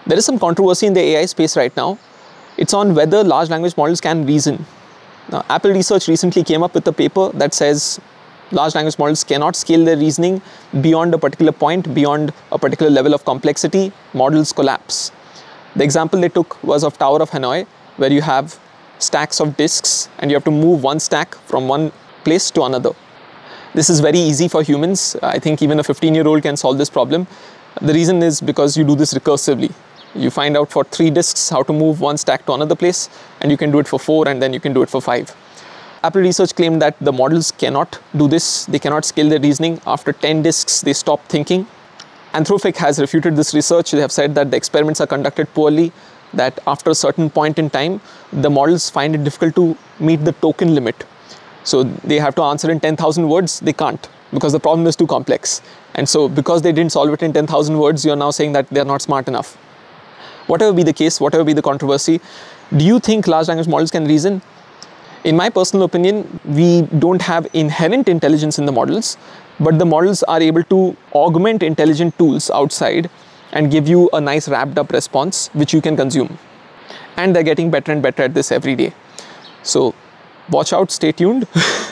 There is some controversy in the AI space right now. It's on whether large language models can reason. Now, Apple Research recently came up with a paper that says large language models cannot scale their reasoning beyond a particular point, beyond a particular level of complexity. Models collapse. The example they took was of Tower of Hanoi, where you have stacks of disks and you have to move one stack from one place to another. This is very easy for humans. I think even a 15-year-old can solve this problem. The reason is because you do this recursively. You find out for 3 disks how to move one stack to another place, and you can do it for 4, and then you can do it for 5. Apple Research claimed that the models cannot do this. They cannot scale their reasoning. After 10 disks, they stop thinking. Anthropic has refuted this research. They have said that the experiments are conducted poorly, that after a certain point in time, the models find it difficult to meet the token limit. So they have to answer in 10,000 words. They can't, because the problem is too complex. And so because they didn't solve it in 10,000 words, you're now saying that they're not smart enough. Whatever be the case, whatever be the controversy, do you think large language models can reason? In my personal opinion, we don't have inherent intelligence in the models, but the models are able to augment intelligent tools outside and give you a nice wrapped up response which you can consume. And they're getting better and better at this every day. So watch out, stay tuned.